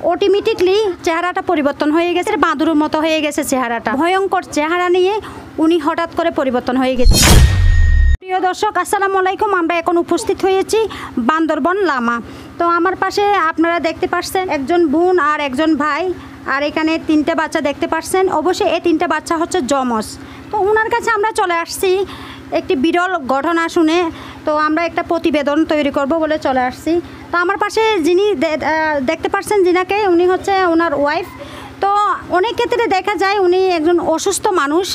Automatically চেহারাটা পরিবর্তন হয়ে গেছে, বাঁদরের মতো হয়ে গেছে চেহারাটা। ভয়ঙ্কর চেহারা নিয়ে উনি হঠাৎ করে পরিবর্তন হয়ে গেছে। প্রিয় দর্শক, আসসালামু আলাইকুম। আমরা এখন উপস্থিত হয়েছি বান্দরবন লামা। তো আমার পাশে আপনারা দেখতে পাচ্ছেন একজন বোন আর একজন ভাই, আর এখানে 3টে বাচ্চা দেখতে পাচ্ছেন। অবশ্যই এই 3টে বাচ্চা হচ্ছে যমজ। তো ওনার কাছে আমরা চলে আসছি একটি বিরল ঘটনা শুনে। তো আমরা একটা প্রতিবেদন তৈরি করব বলে চলে আসছি। তো আমার পাশে যিনি দেখতে পাচ্ছেন যিনাকে, উনি হচ্ছে ওনার ওয়াইফ। তো অনেক ক্ষেত্রে দেখা যায় উনি একজন অসুস্থ মানুষ,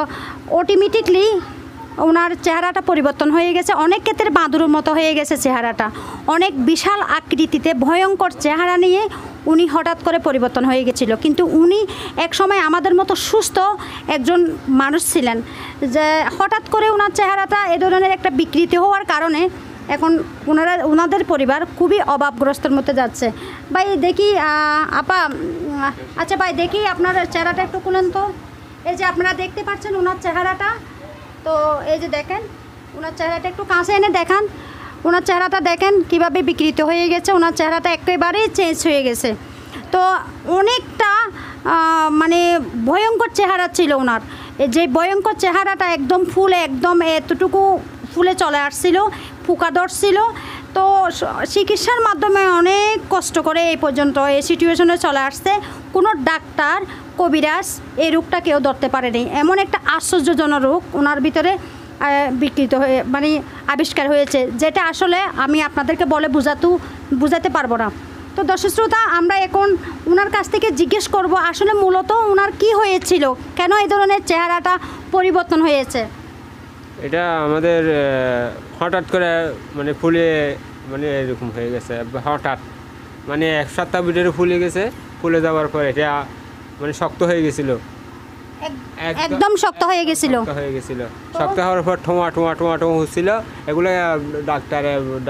অটোমেটিকলি ওনার চেহারাটা পরিবর্তন হয়ে গেছে। অনেক ক্ষেত্রে বাঁদরের মতো হয়ে গেছে চেহারাটা, অনেক বিশাল আকৃতিতে ভয়ঙ্কর চেহারা নিয়ে উনি হঠাৎ করে পরিবর্তন হয়ে গেছিল। কিন্তু উনি এক সময় আমাদের মতো সুস্থ একজন মানুষ ছিলেন, যে হঠাৎ করে ওনার চেহারাটা এ ধরনের একটা বিকৃতি হওয়ার কারণে এখন ওনাদের পরিবার খুবই অভাবগ্রস্তের মধ্যে যাচ্ছে। ভাই দেখি আপা, আচ্ছা ভাই দেখি আপনার চেহারাটা একটু খুলেন তো। এই যে আপনারা দেখতে পাচ্ছেন ওনার চেহারাটা, তো এই যে দেখেন ওনার চেহারাটা একটু কাছে এনে দেখান। ওনার চেহারাটা দেখেন কিভাবে বিকৃত হয়ে গেছে, ওনার চেহারাটা একেবারেই চেঞ্জ হয়ে গেছে। তো অনেকটা মানে ভয়ঙ্কর চেহারা ছিল ওনার। যে ভয়ঙ্কর চেহারাটা একদম ফুলে, একদম এতটুকু ফুলে চলে আসছিল, ফুকা ধরছিল। তো চিকিৎসার মাধ্যমে অনেক কষ্ট করে এই পর্যন্ত এই সিচুয়েশনে চলে আসছে। কোনো ডাক্তার কবিরাজ এই রোগটা কেউ ধরতে পারেনি। এমন একটা আশ্চর্যজনক রোগ ওনার ভিতরে বিকৃত হয়ে মানে আবিষ্কার হয়েছে, যেটা আসলে আমি আপনাদেরকে বলে বুঝাতে পারবো না। তো দর্শক শ্রোতা, আমরা এখন ওনার কাছ থেকে জিজ্ঞেস করব আসলে মূলত ওনার কি হয়েছিল, কেন এই ধরনের চেহারাটা পরিবর্তন হয়েছে। এটা আমাদের হঠাৎ করে মানে ফুলে মানে এরকম হয়ে গেছে। হঠাৎ মানে 1 সপ্তাহ ভিতরে ফুলে গেছে। ফুলে যাওয়ার পর এটা মানে শক্ত হয়ে গেছিল, একদম শক্ত হয়ে গেছিল। শক্ত হওয়ার পর ঠোঁয়া ঠোঁয়া ঠোঁয়া ঠোঁয়া হচ্ছিল। এগুলো ডাক্তারে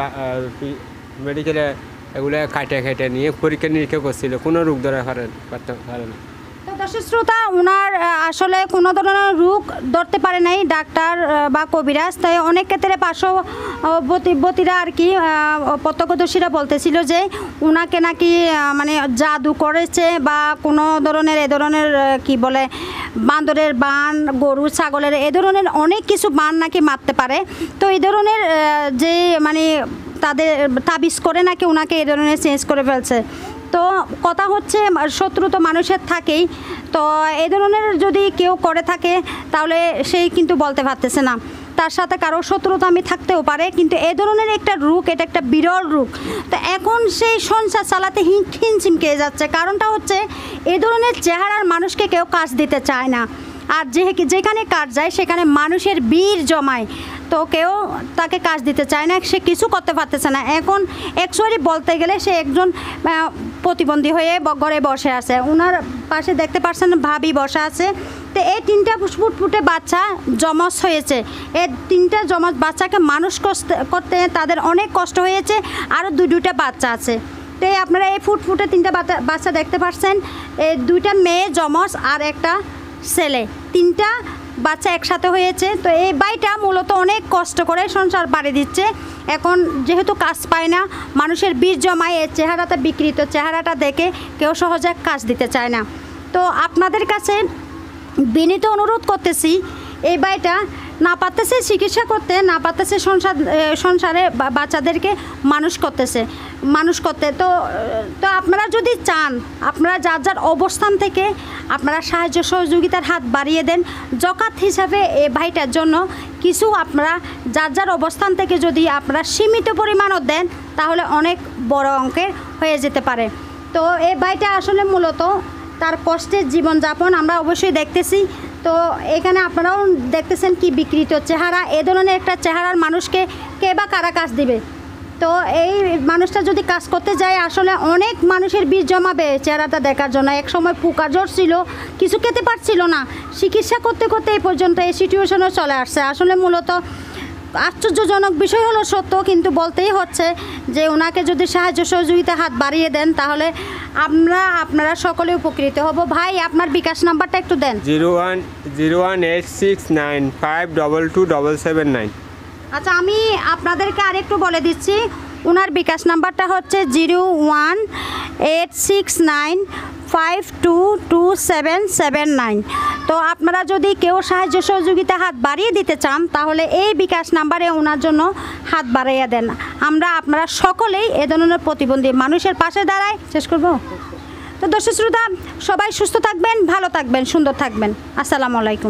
মেডিকেলে এগুলো কাটে নিয়ে পরীক্ষা নিরীক্ষা করছিল, কোনো রোগ ধরা পারে না। তো দর্শক শ্রোতা, ওনার আসলে কোনো ধরনের রোগ ধরতে পারে নাই ডাক্তার বা কবিরাজ। তাই অনেক ক্ষেত্রে পার্শ্ববর্তীরা আর কি প্রত্যক্ষদর্শীরা বলতেছিল যে ওনাকে নাকি মানে জাদু করেছে বা কোনো ধরনের এ ধরনের কি বলে বান্দরের বান, গরু ছাগলের এ ধরনের অনেক কিছু বান নাকি মারতে পারে। তো এই ধরনের যে মানে তাদের তাবিজ করে নাকি ওনাকে এই ধরনের চেঞ্জ করে ফেলছে। তো কথা হচ্ছে শত্রু তো মানুষের থাকেই। তো এই ধরনের যদি কেউ করে থাকে তাহলে সেই কিন্তু বলতে পারতেছে না, তার সাথে কারো শত্রুতা আমি থাকতেও পারে। কিন্তু এই ধরনের একটা রোগ, এটা একটা বিরল রোগ। তো এখন সেই সংসার চালাতে হিমশিম খেয়ে যাচ্ছে। কারণটা হচ্ছে এই ধরনের চেহারার মানুষকে কেউ কাজ দিতে চায় না। আর যেখানে কাজ যায় সেখানে মানুষের ভিড় জমায়, তো কেউ তাকে কাজ দিতে চায় না, সে কিছু করতে পারতেছে না। এখন অ্যাকচুয়ালি বলতে গেলে সে একজন প্রতিবন্ধী হয়ে ঘরে বসে আছে। ওনার পাশে দেখতে পাচ্ছেন ভাবি বসা আছে। তো এই 3টা ফুটফুটে বাচ্চা যমজ হয়েছে। এই 3টা যমজ বাচ্চাকে মানুষ করতে তাদের অনেক কষ্ট হয়েছে। আরও দুইটা বাচ্চা আছে। তো আপনারা এই ফুটফুটে 3টা বাচ্চা দেখতে পাচ্ছেন। এই 2টা মেয়ে যমজ আর একটা ছেলে, 3টা বাচ্চা একসাথে হয়েছে। তো এই ভাইটা মূলত অনেক কষ্ট করে সংসার পাড়ি দিচ্ছে। এখন যেহেতু কাজ পায় না, মানুষের বীর জমায়, এই চেহারাটা বিকৃত চেহারাটা দেখে কেউ সহজে কাজ দিতে চায় না। তো আপনাদের কাছে বিনীত অনুরোধ করতেছি, এই ভাইটা না পারতেছে চিকিৎসা করতে, না পারতেছে সংসারে বাচ্চাদেরকে মানুষ করতে। তো আপনারা যদি চান, আপনারা যার অবস্থান থেকে আপনারা সাহায্য সহযোগিতার হাত বাড়িয়ে দেন। জাকাত হিসাবে এই ভাইটার জন্য কিছু আপনারা যার অবস্থান থেকে যদি আপনারা সীমিত পরিমাণও দেন, তাহলে অনেক বড় অঙ্কের হয়ে যেতে পারে। তো এই ভাইটা আসলে মূলত তার কষ্টের জীবনযাপন আমরা অবশ্যই দেখতেছি। তো এখানে আপনারাও দেখতেছেন কি বিকৃত চেহারা। এ ধরনের একটা চেহারার মানুষকে কে বা কারা কাজ দিবে। তো এই মানুষটা যদি কাজ করতে যায়, আসলে অনেক মানুষের বীর জমাবে চেহারাটা দেখার জন্য। এক সময় ফুকা জ্বর ছিল, কিছু খেতে পারছিল না, চিকিৎসা করতে করতে এই পর্যন্ত এই সিচুয়েশনে চলে আসছে। আসলে মূলত আশ্চর্যজনক বিষয় হলো সত্য, কিন্তু বলতেই হচ্ছে যে ওনাকে যদি সাহায্য সহযোগিতা হাত বাড়িয়ে দেন তাহলে আপনারা সকলে উপকৃত হব। ভাই আপনার বিকাশ নাম্বারটা একটু দেন। 01869522279। আচ্ছা, আমি আপনাদেরকে আরেকটু বলে দিচ্ছি, ওনার বিকাশ নাম্বারটা হচ্ছে 018695227779। তো আপনারা যদি কেউ সাহায্য সহযোগিতা হাত বাড়িয়ে দিতে চান তাহলে এই বিকাশ নাম্বারে ওনার জন্য হাত বাড়াইয়া দেন। আমরা আপনারা সকলেই এ ধরনের প্রতিবন্ধী মানুষের পাশে দাঁড়াই। শেষ করব। তো দর্শক শ্রোতা, সবাই সুস্থ থাকবেন, ভালো থাকবেন, সুন্দর থাকবেন। আসসালামু আলাইকুম।